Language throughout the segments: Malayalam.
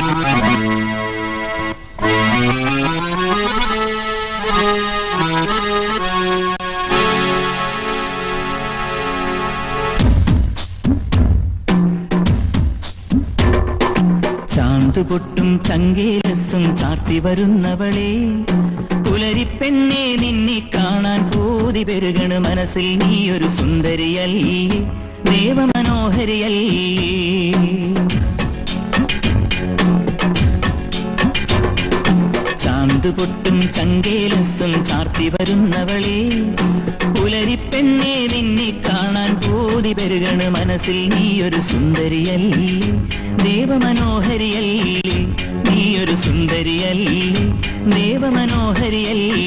ചാന്തുപൊട്ടും ചങ്കേലസും ചാർത്തി വരുന്നവളെ, പുലരിപ്പെണ്ണെ നിന്നെ കാണാൻ പൂതി പെരുകണ് മനസ്സിൽ. നീയൊരു സുന്ദരിയല്ലേ, ദേവമനോഹരിയല്ലേ. ചാന്തുപൊട്ടും ചങ്കേലസും ചാർത്തി വരുന്നവളെ, പുലരിപ്പെണ്ണെ നിന്നെ കാണാൻ പൂതി പെരുകണ് മനസ്സിൽ. നീയൊരു സുന്ദരിയല്ലേ, ദേവമനോഹരിയല്ലേ. നീയൊരു സുന്ദരിയല്ലേ, ദേവമനോഹരിയല്ലേ.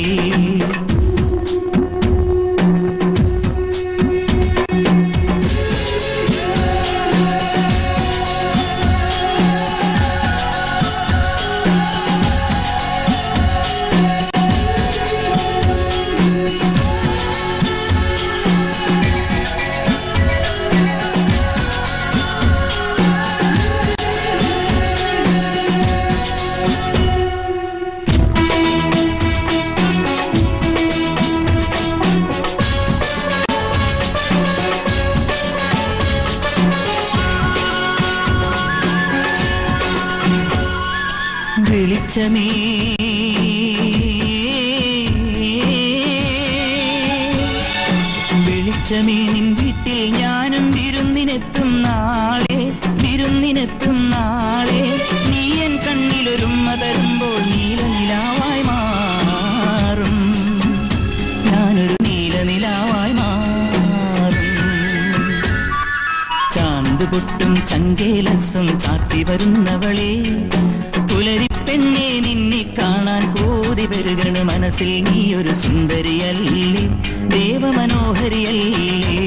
വെളിച്ചമേ വെളിച്ചമേ, നിൻ വീട്ടിൽ ഞാനും വിരുന്നിനെത്തും നാളെ, വിരുന്നിനെത്തും നാളെ. നീ എൻ കണ്ണിലൊരുമ്മ തരുമ്പോൾ നീലനിലാവായി മാറും, ഞാനൊരു നീലനിലാവായി മാറും. ചാന്തുപൊട്ടും ചങ്കേലസും ചാർത്തി വരുന്നവളെ, പുലരിപ്പെണ്ണെ നിന്നെ കാണാൻ പൂതി പെരുകണ് മനസ്സിൽ. നീയൊരു സുന്ദരിയല്ലേ, ദേവമനോഹരിയല്ലേ.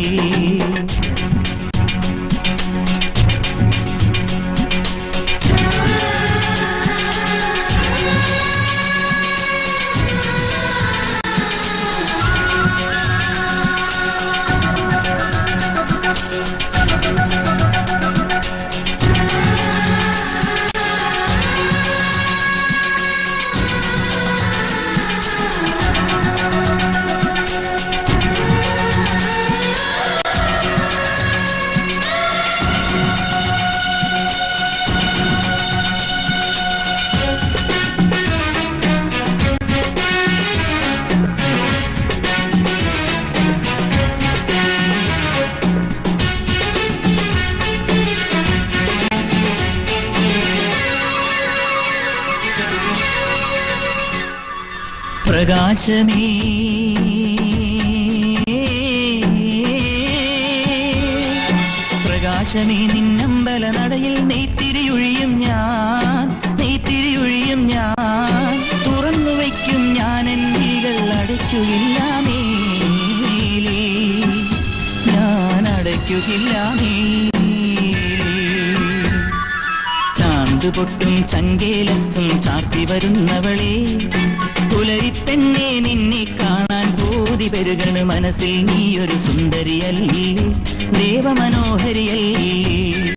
പ്രകാശമേ പ്രകാശമേ, നിന്നമ്പല നടയിൽ നെയ്ത്തിരിയൊഴിയും ഞാൻ, നെയ്ത്തിരിയൊഴിയും ഞാൻ. തുറന്നു വയ്ക്കും ഞാൻ എൻ വിഴികൾ, അടയ്ക്കുകയില്ല മേലേ, ഞാൻ അടയ്ക്കുകയില്ല മേലേ. ചാന്തുപൊട്ടും ചങ്കേലസും ചാർത്തി വരുന്നവളെ, പുലരിപ്പെണ്ണെ നിന്നെ കാണാൻ പൂതി പെരുകണ് മനസ്സിൽ. നീയൊരു സുന്ദരിയല്ലേ, ദേവമനോഹരിയല്ലേ.